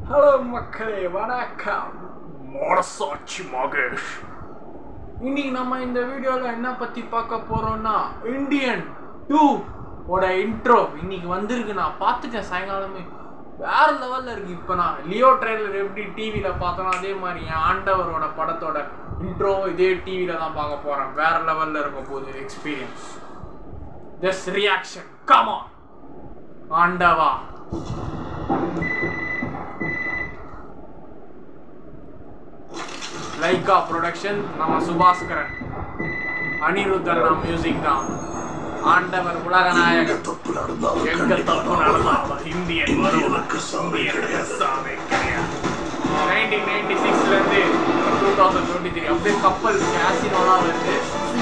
Hello மக்களே, வணக்கம். மொரசாட்சி மகேஷ். இன்னைக்கு நம்ம இந்த வீடியோவில் என்ன பற்றி பார்க்க போகிறோம்னா, இந்தியன் 2 ஓட இன்ட்ரோ இன்னைக்கு வந்திருக்கு. நான் பார்த்துட்டேன் சாயங்காலமே, வேறு லெவலில் இருக்குது. இப்போ நான் லியோ ட்ரெய்லர் எப்படி டிவியில் பார்த்தோன்னா அதே மாதிரி என் ஆண்டவரோட படத்தோட இன்ட்ரோ இதே டிவியில் தான் பார்க்க போகிறேன். வேறு லெவலில் இருக்க போகுது experience. This reaction come on ஆண்டவா. லைகா ப்ரொடக்ஷன், நம்ம சுபாஸ்கரன், அனிருத்தன் மியூசிக் தான். ஆண்டவர் உலகநாயகன். எங்க தப்பு நடந்தாலும் இந்தியன் வருவதற்கு சாமி கிடையாது. 1996 2023 அப்படியே கப்பல் கேசினோலா வருது.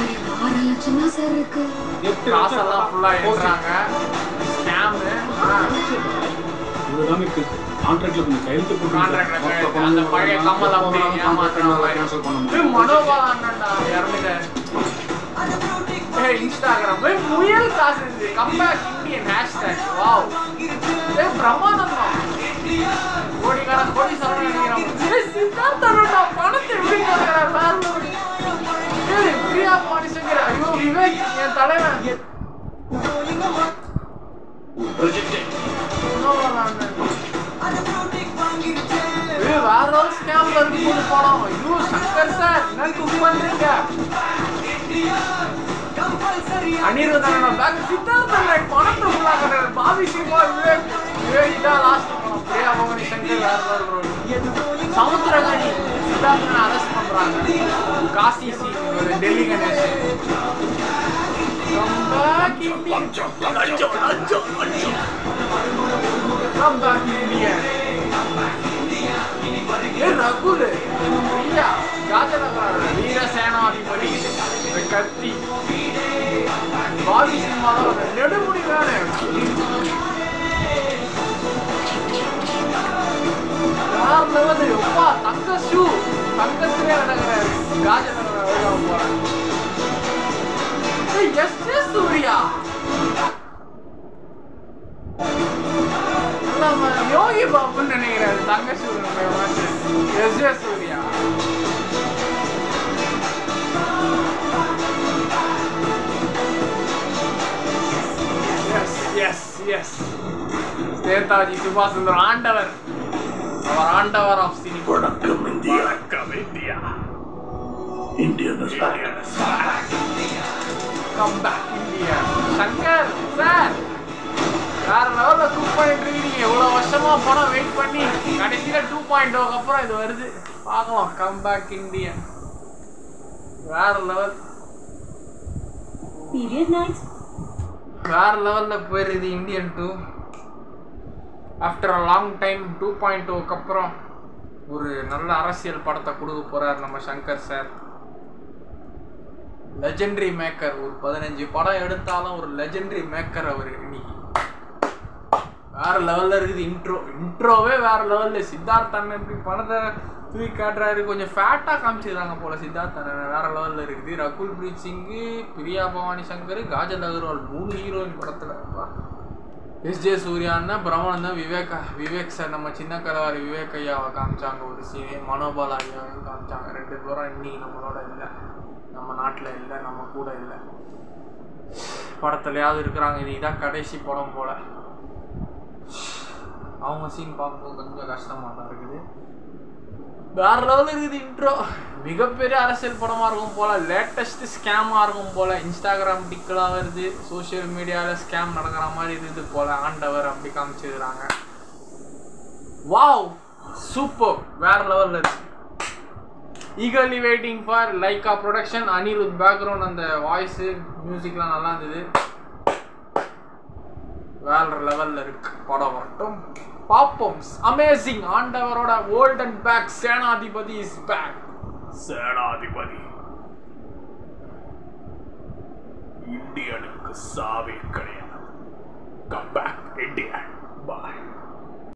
காசெல்லாம் ஃபுல்லா ஏற்றுறாங்க. ஸ்கேமு கான்ட்ராக்ட்ல கொஞ்சம் கையெழுத்து போட்டு அந்த பழைய கமல் அப்படி ஏமாத்துறாங்க. மனோபால் அண்ணன்டா இறந்துட்டாரு. இன்ஸ்டாகிராம் முயல் காசு இருக்கு. Comeback Indian hashtag. வாவ், பிரமாதமா கோடிக்கார கோடி சொல்றாங்க. சித்தார்த்தா பணத்தை எப்படி பிரியா பாணிசங்கர். ஐயோ விவேக் என் தலைவன். வேற ஸ்கேம்ல இருக்கு படம். ஐயோ சங்கர் சார் என்ன குக் பண்றீங்க? அனிருத்தனோட பேக் சித்தார்த்தன் பணத்தை உள்ளாக்குற பாபி சிவா விவேக் தான் லாஸ்ட் படம். பிரியா பவானி சங்கர் வேற சமுத்திரகனி சித்தார்த்தனை அரெஸ்ட் பண்றாங்க. காசி சி டெல்லி கணேஷ். ரகுல் வீர சேனாதிபதி கத்தி பாதி சினிமாவில் நெடுமுடி தானே. தங்க ஷூ தங்கத்திலே நடக்கிறாரு. காஜநகர் போறேன். சூர்யா யோகி பாபுன்னு நினைக்கிறாரு. தங்க சூர்யா சூர்யா நேதாஜி சுபாஷ் சந்திர ஆண்டவர். அவர் ஆண்டவர் ஆஃப் சினி. வணக்கம் இந்தியா. வணக்கம் India. Indian is back. Come back India. Shankar sir வேற லெவலில் 2.3 எவ்வளோ வருஷமா படம் வெயிட் பண்ணி கடைசியில் 2.0 அப்புறம் இது வருது. பார்க்கலாம். கம் பேக் இந்தியன் வேற லெவல். வேற லெவலில் போயிருது Indian 2. After a long time 2.0 அப்புறம் ஒரு நல்ல அரசியல் படத்தை கொடுக்க போகிறார் நம்ம சங்கர் சார். Legendary maker. ஒரு 15 படம் எடுத்தாலும் ஒரு லெஜெண்டரி மேக்கர் அவர். இன்னைக்கு வேற லெவலில் இருக்குது. இன்ட்ரோவே வேற லெவலில். சித்தார்த்தன் இப்படி படத்தை தூக்கி காட்டுறாரு. கொஞ்சம் ஃபேட்டாக காமிச்சிருக்காங்க போல சித்தார்த்தன். வேற லெவலில் இருக்குது. ரகுல் பிரீத் சிங்கு, பிரியா பவானி சங்கர், காஜல் அகர்வால் 3 ஹீரோயின் படத்தில். எஸ்ஜே சூர்யான்னா பிரமானந்தம். விவேக் சார் நம்ம சின்ன கலவாரி விவேக் ஐயாவை காமிச்சாங்க ஒரு சீனே. மனோபால் ஐயாவையும் காமிச்சாங்க. 2 பேரும் இன்னைக்கு நம்மளோட இல்லை, நம்ம நாட்டில் இல்லை, நம்ம கூட இல்லை. படத்துலையாவது இருக்கிறாங்க. இன்னைக்கு தான் கடைசி படம் போல். அவங்க சீன் பார்க்கும்போது கொஞ்சம் கஷ்டமாக தான் இருக்குது. வேற லெவலில் இருக்குது இன்ட்ரோ. மிகப்பெரிய அரசியல் படமாக இருக்கும் போல். லேட்டஸ்ட் ஸ்கேமாக இருக்கும் போல். இன்ஸ்டாகிராம் டிக்கெலாம் வருது. சோஷியல் மீடியாவில் ஸ்கேம் நடக்கிற மாதிரி இருக்குது போல். ஆண்டவர் அப்படி காமிச்சிருக்கிறாங்க. Wow, super. வேற லெவலில் இருக்கு. Eagerly waiting for Lyca production. Anirudh background, அந்த வாய்ஸு மியூசிக்லாம் நல்லா இருந்தது. வேற லெவலில் இருக்கு. படம் வரட்டும், பார்ப்போம். அமேசிங். ஆண்டவரோட old and back. Senathipathi is back. Senathipathi. இந்தியனுக்கு சாவே கிடையாது. Come back India. பாய்.